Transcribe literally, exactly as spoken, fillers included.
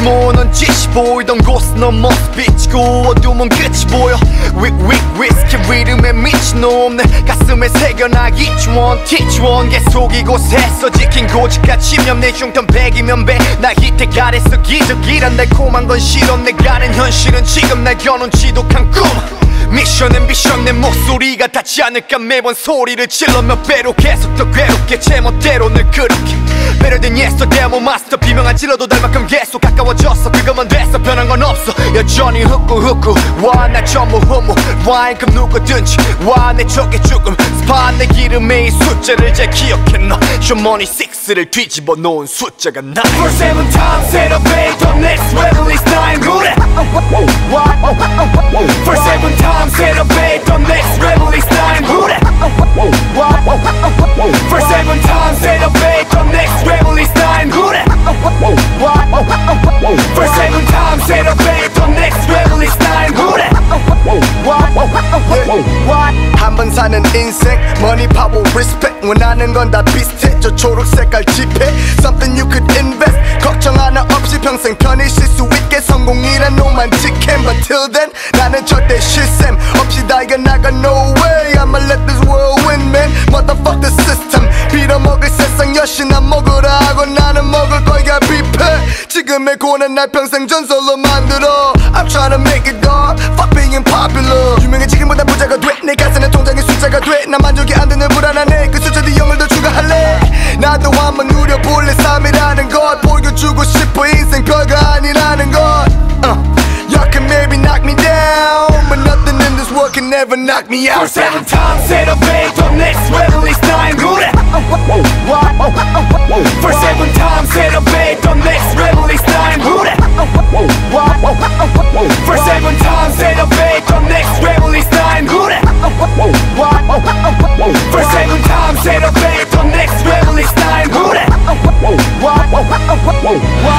모넌 짓이 보이던 곳은 넌 모습 비치고 어두운 끝이 보여 위, 위, 위스키 리듬에 미친놈 내 가슴에 새겨나 each one teach one 계속 이곳에서 지킨 고집과 집념 내 흉턴 백이면 백나 이때 아래서 기적이란 달콤한 건 싫어 내가 아는 현실은 지금 날 겨눈 지독한 꿈 미션 앰비션 내 목소리가 닿지 않을까 매번 소리를 질러 몇 배로 계속 더 괴롭게 제멋대로 늘 그렇게 Better than yesterday 뭐 마스터 비명안 질러도 달 만큼 계속 가까워졌어 그것만 됐어 변한 건 없어 여전히 흑구 흑구 와 나 전부 후무 와인급 누구든지 와 내 적의 죽음 스파 내 기름에 이 숫자를 잘 기억해 너 쇼머니 식스를 뒤집어 놓은 숫자가 나 For seven times celebrate the next level is nine 그래 For seven times celebrate the next level is nine 그래 For seven times celebrate the next level is nine 그래 For seven times celebrate the next level is nine 그래 한 번 사는 인생 money power respect 원하는 건 다 비슷해 저 초록색깔 지폐 Something you could invest 걱정 하나 없이 평생 편히 쉴 수 있게 성공이란 로만틱 캠 But till then 나는 절대 실셈 없이 다 이겨나가 No way I'ma let this world win man Motherfuck the system 빌어먹을 세상 여신아 먹으라 하고 나는 먹을 거야 뷔페 지금의 고난 날 평생 전설로 만들어 I'm trying to make it God Fuck being popular 유명해지기보다 부자가 돼 내 가슴에 통장에 숫자가 돼 나 만족이 안 되는 불안하네 그 숫자도 영을 더 추가할래 나도 한번 누려볼래 삶이라는 것 보여주고 싶어 인생 별거 아니라는 것 uh, Y'all can maybe knock me down But nothing in this world can never knock me out For seven times celebrate the next level is nine 그래 For seven times celebrate the next level is nine 그래 For seven times celebrate the next level is nine 그래 For seven times celebrate the next level is nine 그래